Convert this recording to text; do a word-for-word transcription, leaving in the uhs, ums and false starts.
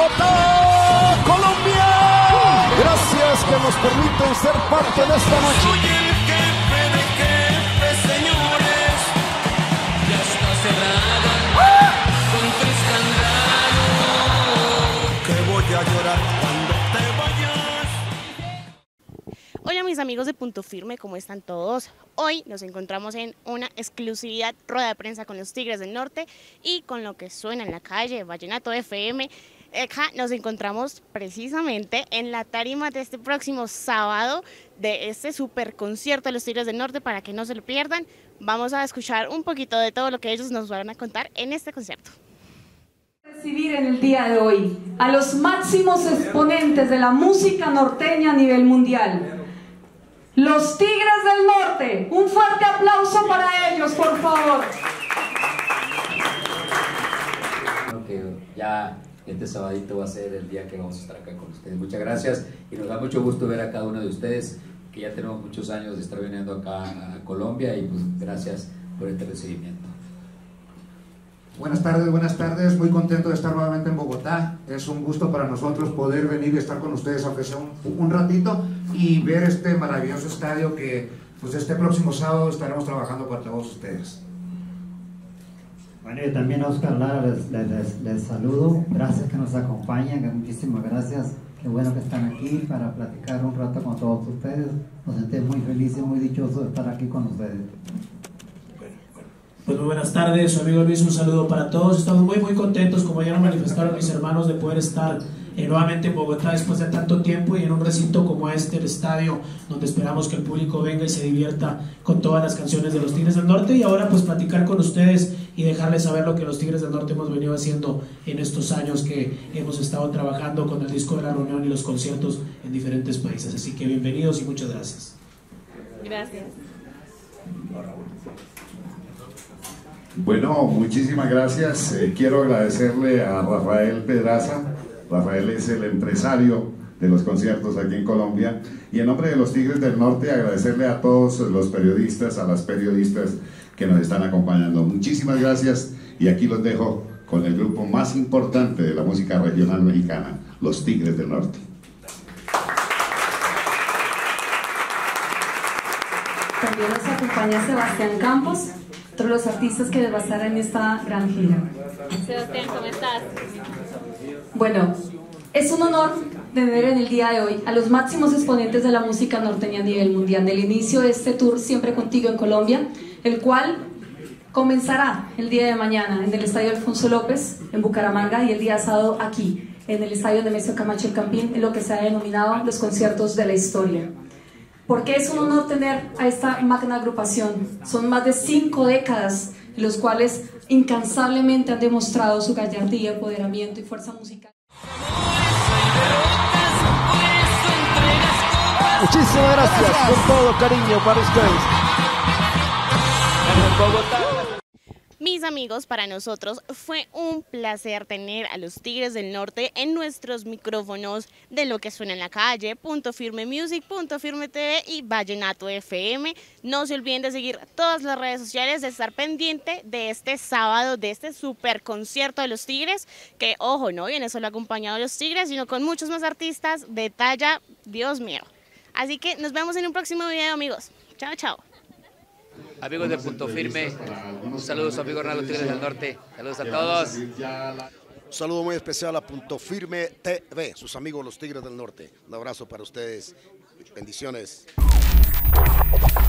Bogotá, Colombia. Gracias que nos permiten ser parte de esta noche. Soy el jefe de jefes, señores. Ya está cerrada con tres candados. Que voy a llorar cuando te vayas. Hola mis amigos de Punto Firme, ¿cómo están todos? Hoy nos encontramos en una exclusividad rueda de prensa con los Tigres del Norte y con lo que suena en la calle, Vallenato F M. Acá nos encontramos precisamente en la tarima de este próximo sábado de este super concierto de los Tigres del Norte. Para que no se lo pierdan, vamos a escuchar un poquito de todo lo que ellos nos van a contar en este concierto. Recibir en el día de hoy a los máximos exponentes de la música norteña a nivel mundial. Los Tigres del Norte, un fuerte aplauso para ellos, por favor. Creo que ya este sabadito va a ser el día que vamos a estar acá con ustedes. Muchas gracias y nos da mucho gusto ver a cada uno de ustedes, que ya tenemos muchos años de estar viniendo acá a Colombia, y pues gracias por este recibimiento. Buenas tardes, buenas tardes, muy contento de estar nuevamente en Bogotá. Es un gusto para nosotros poder venir y estar con ustedes, aunque sea un, un ratito, y ver este maravilloso estadio que pues este próximo sábado estaremos trabajando para todos ustedes. Bueno, y también Oscar Lara les, les, les, les saludo, gracias que nos acompañan, muchísimas gracias, qué bueno que están aquí para platicar un rato con todos ustedes. Nos sentimos muy felices y muy dichosos de estar aquí con ustedes. Pues muy buenas tardes, su amigo Luis, un saludo para todos. Estamos muy muy contentos, como ya lo manifestaron mis hermanos, de poder estar eh, nuevamente en Bogotá después de tanto tiempo y en un recinto como este, el estadio, donde esperamos que el público venga y se divierta con todas las canciones de los Tigres del Norte. Y ahora pues platicar con ustedes y dejarles saber lo que los Tigres del Norte hemos venido haciendo en estos años que hemos estado trabajando con el disco de la reunión y los conciertos en diferentes países. Así que bienvenidos y muchas gracias. Gracias. Bueno, muchísimas gracias. Eh, quiero agradecerle a Rafael Pedraza. Rafael es el empresario de los conciertos aquí en Colombia. Y en nombre de los Tigres del Norte, agradecerle a todos los periodistas, a las periodistas que nos están acompañando. Muchísimas gracias. Y aquí los dejo con el grupo más importante de la música regional mexicana, los Tigres del Norte. También nos acompaña Sebastián Campos, otro de los artistas que va a estar en esta gran gira. Sebastián, ¿cómo estás? Bueno, es un honor tener en el día de hoy a los máximos exponentes de la música norteña a nivel mundial, del inicio de este tour Siempre Contigo en Colombia, el cual comenzará el día de mañana en el Estadio Alfonso López en Bucaramanga y el día sábado aquí en el Estadio Nemesio Camacho El Campín, en lo que se ha denominado los conciertos de la historia. Porque es un honor tener a esta magna agrupación. Son más de cinco décadas en los cuales incansablemente han demostrado su gallardía, empoderamiento y fuerza musical. Muchísimas gracias por todo, cariño para ustedes. Mis amigos, para nosotros fue un placer tener a los Tigres del Norte en nuestros micrófonos de lo que suena en la calle, Punto Firme Music, Punto Firme T V y Vallenato F M. No se olviden de seguir todas las redes sociales, de estar pendiente de este sábado, de este super concierto de los Tigres, que ojo, no viene solo acompañado de los Tigres, sino con muchos más artistas de talla, Dios mío. Así que nos vemos en un próximo video, amigos. Chao, chao. Amigos de Punto Firme, un saludo a su amigo Ronaldo Tigres del Norte. Saludos a todos. Un saludo muy especial a Punto Firme T V, sus amigos los Tigres del Norte. Un abrazo para ustedes. Bendiciones.